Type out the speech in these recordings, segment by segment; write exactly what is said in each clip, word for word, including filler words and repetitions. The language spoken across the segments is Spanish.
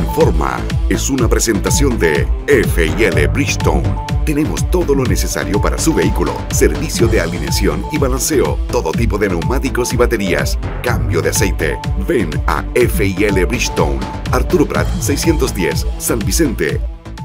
Informa es una presentación de F y L Bridgestone. Tenemos todo lo necesario para su vehículo. Servicio de alineación y balanceo. Todo tipo de neumáticos y baterías. Cambio de aceite. Ven a F y L Bridgestone. Arturo Prat seiscientos diez, San Vicente.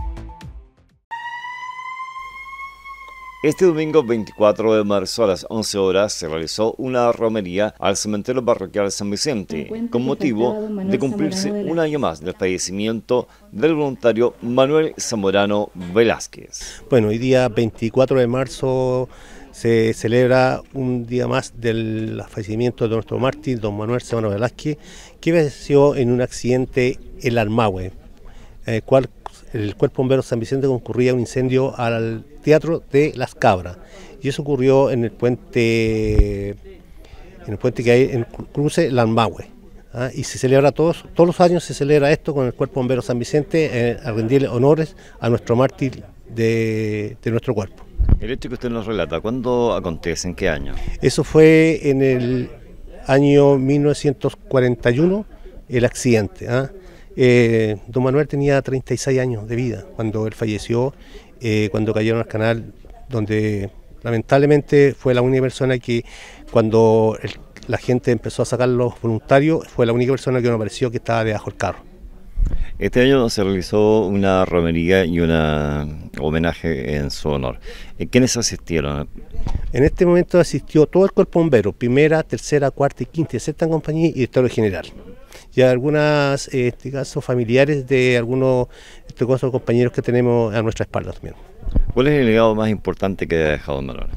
Este domingo veinticuatro de marzo a las once horas se realizó una romería al cementerio parroquial San Vicente con motivo de cumplirse un año más del fallecimiento del voluntario Manuel Zamorano Velázquez. Bueno, hoy día veinticuatro de marzo se celebra un día más del fallecimiento de nuestro mártir, don Manuel Zamorano Velázquez, que falleció en un accidente en Almahue, en el cual el Cuerpo Bombero San Vicente concurría a un incendio al Teatro de las Cabras, y eso ocurrió en el puente en el puente que hay en el cruce Almahue, ¿ah? Y se celebra todos todos los años se celebra esto con el Cuerpo Bombero San Vicente, eh, a rendirle honores a nuestro mártir de, de nuestro cuerpo. El hecho que usted nos relata, ¿cuándo acontece? ¿En qué año? Eso fue en el año mil novecientos cuarenta y uno, el accidente, ¿ah? Eh, don Manuel tenía treinta y seis años de vida cuando él falleció, eh, cuando cayeron al canal, donde lamentablemente fue la única persona que, cuando el, la gente empezó a sacar los voluntarios, fue la única persona que no apareció que estaba debajo del carro. Este año se realizó una romería y un homenaje en su honor. ¿Quiénes asistieron? En este momento asistió todo el cuerpo bombero, primera, tercera, cuarta y quinta y sexta compañía y director general. Y algunas, en este caso, familiares de algunos este caso, compañeros que tenemos a nuestra espalda también. ¿Cuál es el legado más importante que ha dejado Manuel?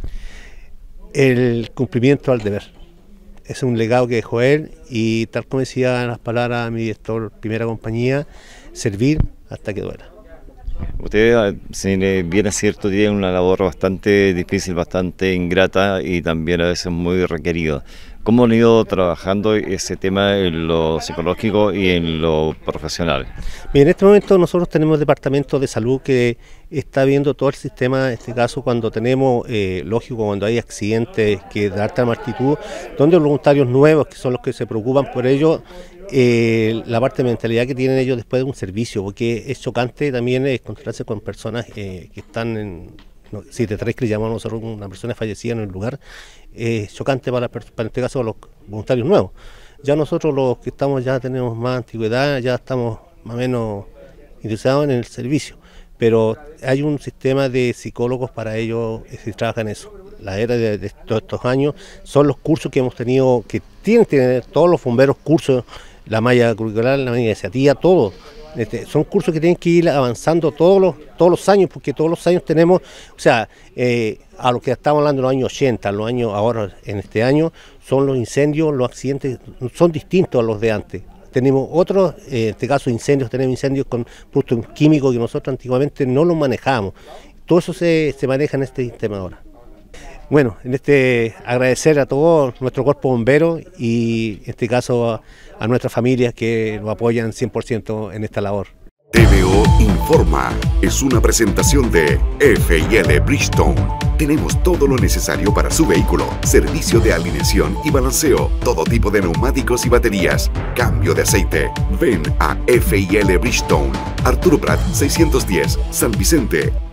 El cumplimiento al deber. Es un legado que dejó él, y tal como decía las palabras de mi director primera compañía, servir hasta que duela. Usted, si bien es cierto, tiene una labor bastante difícil, bastante ingrata y también a veces muy requerida. ¿Cómo han ido trabajando ese tema en lo psicológico y en lo profesional? Bien, en este momento nosotros tenemos departamento de salud que está viendo todo el sistema, en este caso cuando tenemos, eh, lógico, cuando hay accidentes que de alta magnitud, donde los voluntarios nuevos, que son los que se preocupan por ello, eh, la parte de mentalidad que tienen ellos después de un servicio, porque es chocante también encontrarse con personas eh, que están en... No, si te traes que le llamamos nosotros una persona fallecida en el lugar, es eh, chocante para, para este caso los voluntarios nuevos. Ya nosotros los que estamos ya tenemos más antigüedad, ya estamos más o menos interesados en el servicio, pero hay un sistema de psicólogos para ellos que trabajan eso. La era de, de todos estos años son los cursos que hemos tenido, que tienen que tener todos los bomberos, cursos, la malla curricular, la malla iniciativa, todo. Este, son cursos que tienen que ir avanzando todos los, todos los años, porque todos los años tenemos, o sea, eh, a lo que estamos hablando en los años ochenta, los años ahora en este año, son los incendios, los accidentes, son distintos a los de antes. Tenemos otros, eh, en este caso incendios, tenemos incendios con productos químicos que nosotros antiguamente no los manejamos. Todo eso se, se maneja en este sistema ahora. Bueno, en este agradecer a todo nuestro cuerpo bombero y en este caso a, a nuestras familias que nos apoyan cien por ciento en esta labor. T V O Informa es una presentación de F y L Bridgestone. Tenemos todo lo necesario para su vehículo. Servicio de alineación y balanceo. Todo tipo de neumáticos y baterías. Cambio de aceite. Ven a F y L Bridgestone. Arturo Prat seiscientos diez, San Vicente.